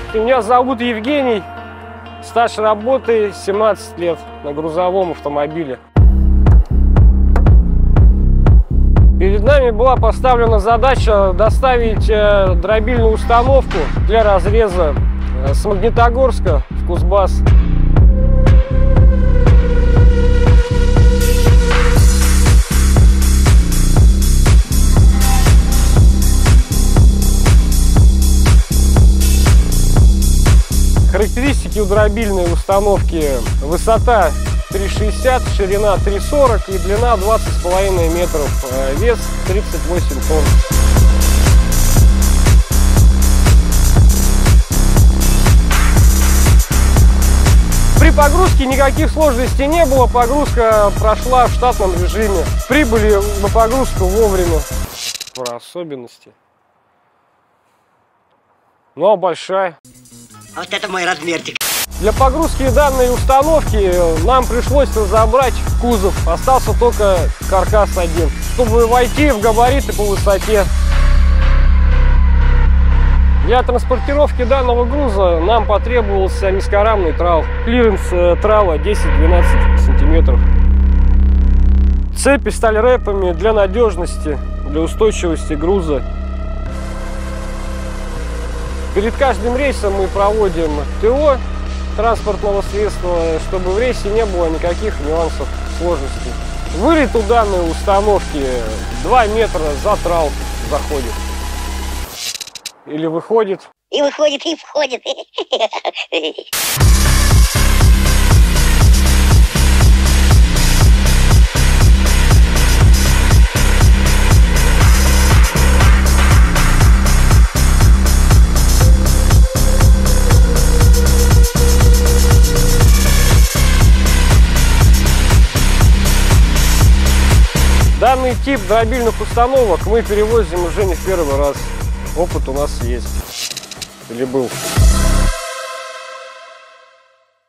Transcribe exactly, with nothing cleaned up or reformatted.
Меня зовут Евгений. Стаж работы семнадцать лет на грузовом автомобиле. Перед нами была поставлена задача доставить дробильную установку для разреза с Магнитогорска в Кузбасс. Характеристики у дробильной установки: высота три шестьдесят, ширина три сорок и длина двадцать с половиной метров, вес тридцать восемь тонн. При погрузке никаких сложностей не было, погрузка прошла в штатном режиме. Прибыли на погрузку вовремя. Про особенности. Ну а большая. Вот это мой размерчик. Для погрузки данной установки нам пришлось разобрать кузов. Остался только каркас один, чтобы войти в габариты по высоте. Для транспортировки данного груза нам потребовался низкорамный трал. Клиренс трала десять-двенадцать сантиметров. Цепи стали рэпами для надежности, для устойчивости груза. Перед каждым рейсом мы проводим ТО транспортного средства, чтобы в рейсе не было никаких нюансов, сложностей. Вылет у данной установки два метра за трал заходит. Или выходит. И выходит, и входит. Данный тип дробильных установок мы перевозим уже не в первый раз. Опыт у нас есть. Или был.